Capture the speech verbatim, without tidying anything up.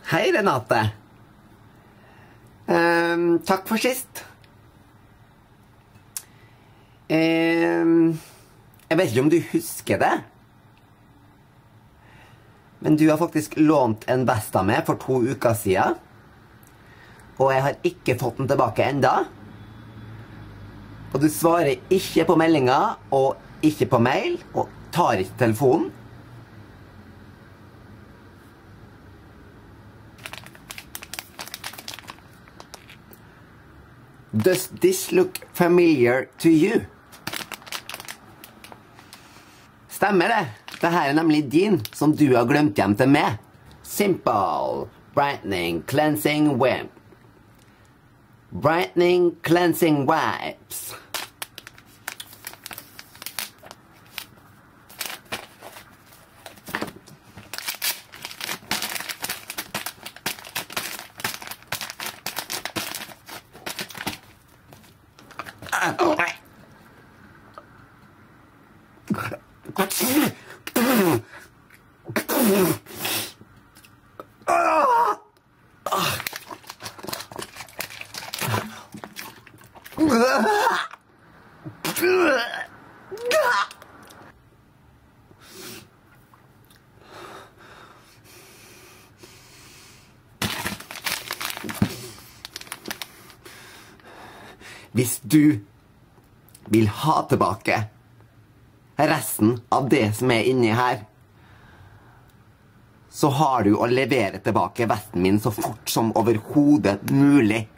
Hei, Renate. Um, takk for sist. Um, jeg vet ikke om du husker det, men du har faktisk lånt en vest av meg for to uker siden, og jeg har ikke fått den tilbake enda. Og du svarer ikke på meldinger, og ikke på mail, og tar ikke telefonen. Does this look familiar to you? Stemmer det. Dette er nemlig din, som du har glemt hjem til meg. Simple Brightening Cleansing Wipe. Brightening Cleansing Wipes. Hvis du vil ha tilbake resten av det som er inni her, så har du å levere tilbake vesten min så fort som overhodet mulig.